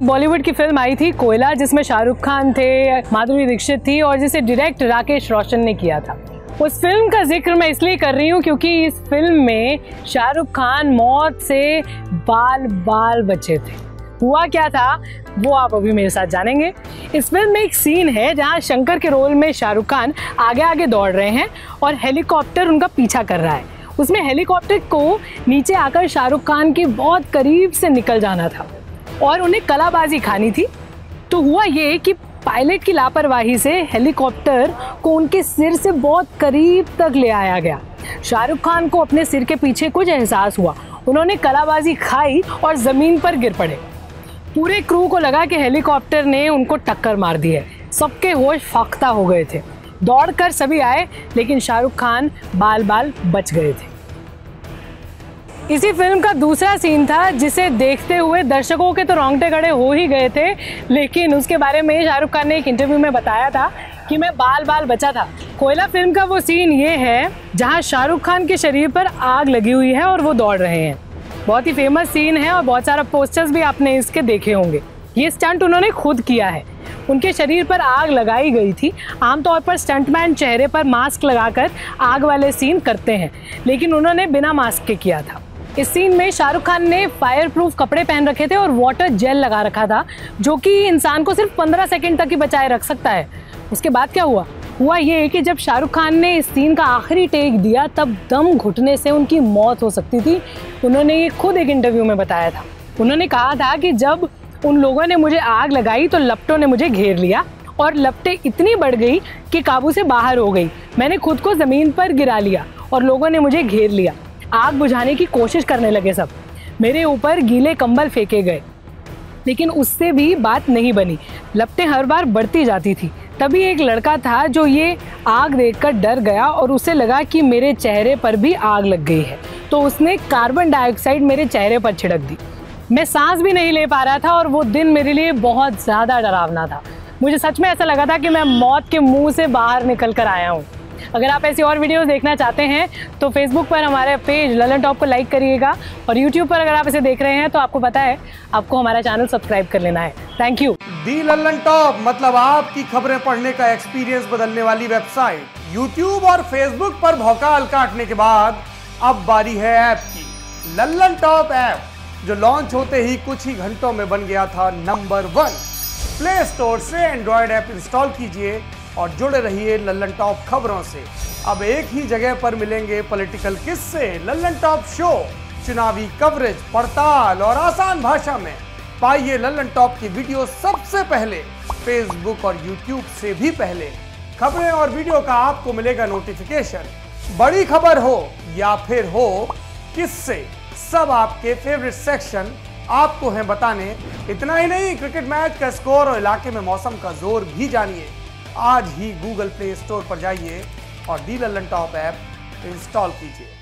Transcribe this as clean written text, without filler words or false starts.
बॉलीवुड की फिल्म आई थी कोयला, जिसमें शाहरुख खान थे, माधुरी दीक्षित थी और जिसे डायरेक्ट राकेश रोशन ने किया था। उस फिल्म का जिक्र मैं इसलिए कर रही हूँ क्योंकि इस फिल्म में शाहरुख खान मौत से बाल बाल बचे थे। हुआ क्या था वो आप अभी मेरे साथ जानेंगे। इस फिल्म में एक सीन है जहाँ शंकर के रोल में शाहरुख खान आगे आगे दौड़ रहे हैं और हेलीकॉप्टर उनका पीछा कर रहा है। उसमें हेलीकॉप्टर को नीचे आकर शाहरुख खान के बहुत करीब से निकल जाना था और उन्हें कलाबाजी खानी थी। तो हुआ ये कि पायलट की लापरवाही से हेलीकॉप्टर को उनके सिर से बहुत करीब तक ले आया गया। शाहरुख खान को अपने सिर के पीछे कुछ एहसास हुआ, उन्होंने कलाबाजी खाई और ज़मीन पर गिर पड़े। पूरे क्रू को लगा कि हेलीकॉप्टर ने उनको टक्कर मार दी है। सबके होश फाख्ता हो गए थे। दौड़कर सभी आए लेकिन शाहरुख खान बाल बाल बच गए थे। इसी फिल्म का दूसरा सीन था जिसे देखते हुए दर्शकों के तो रोंगटे खड़े हो ही गए थे, लेकिन उसके बारे में शाहरुख खान ने एक इंटरव्यू में बताया था कि मैं बाल बाल बचा था। कोयला फिल्म का वो सीन ये है जहां शाहरुख खान के शरीर पर आग लगी हुई है और वो दौड़ रहे हैं। बहुत ही फेमस सीन है और बहुत सारा पोस्टर्स भी आपने इसके देखे होंगे। ये स्टंट उन्होंने खुद किया है। उनके शरीर पर आग लगाई गई थी। आमतौर पर स्टंटमैन चेहरे पर मास्क लगाकर आग वाले सीन करते हैं, लेकिन उन्होंने बिना मास्क के किया था। इस सीन में शाहरुख खान ने फायर प्रूफ कपड़े पहन रखे थे और वाटर जेल लगा रखा था, जो कि इंसान को सिर्फ 15 सेकंड तक ही बचाए रख सकता है। उसके बाद क्या हुआ ये कि जब शाहरुख खान ने इस सीन का आखिरी टेक दिया तब दम घुटने से उनकी मौत हो सकती थी। उन्होंने ये खुद एक इंटरव्यू में बताया था। उन्होंने कहा था कि जब उन लोगों ने मुझे आग लगाई तो लपटों ने मुझे घेर लिया और लपटें इतनी बढ़ गई कि काबू से बाहर हो गई। मैंने खुद को ज़मीन पर गिरा लिया और लोगों ने मुझे घेर लिया। आग बुझाने की कोशिश करने लगे सब। मेरे ऊपर गीले कंबल फेंके गए, लेकिन उससे भी बात नहीं बनी। लपटें हर बार बढ़ती जाती थी। तभी एक लड़का था जो ये आग देखकर डर गया और उसे लगा कि मेरे चेहरे पर भी आग लग गई है, तो उसने कार्बन डाइऑक्साइड मेरे चेहरे पर छिड़क दी। मैं सांस भी नहीं ले पा रहा था और वो दिन मेरे लिए बहुत ज़्यादा डरावना था। मुझे सच में ऐसा लगा था कि मैं मौत के मुंह से बाहर निकल कर आया हूँ। अगर आप ऐसी और वीडियोस देखना चाहते हैं तो फेसबुक पर हमारे पेज ललन टॉप को लाइक करिएगा और यूट्यूब पर अगर आप इसे देख रहे हैं तो आपको पता है आपको हमारा चैनल सब्सक्राइब कर लेना है। Thank you. The Lallan top मतलब आपकी खबरें पढ़ने का एक्सपीरियंस बदलने वाली वेबसाइट। यूट्यूब और फेसबुक पर भौकाल काटने के बाद अब बारी है ऐप की। ललन टॉप ऐप जो लॉन्च होते ही कुछ ही घंटों में बन गया था नंबर 1। प्ले स्टोर से एंड्रॉयड ऐप इंस्टॉल कीजिए और जुड़े रहिए ललन टॉप खबरों से। अब एक ही जगह पर मिलेंगे पॉलिटिकल किस्से, ललन टॉप शो, चुनावी कवरेज, पड़ताल और आसान भाषा में। पाइए ललन टॉप की वीडियो सबसे पहले, फेसबुक और यूट्यूब से भी पहले। खबरें और वीडियो का आपको मिलेगा नोटिफिकेशन। बड़ी खबर हो या फिर हो किस्से, सब आपके फेवरेट सेक्शन आपको हैं बताने। इतना ही नहीं, क्रिकेट मैच का स्कोर और इलाके में मौसम का जोर भी जानिए। आज ही गूगल प्ले स्टोर पर जाइए और the Lallan top app install कीजिए।